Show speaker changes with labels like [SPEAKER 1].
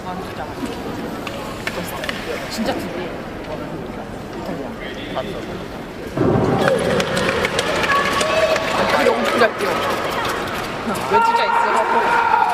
[SPEAKER 1] 진짜 맛있어. 진짜 특이해.
[SPEAKER 2] 봤어.
[SPEAKER 1] 그게 엄청 잘 뛰어. 몇 주자 있어갖고.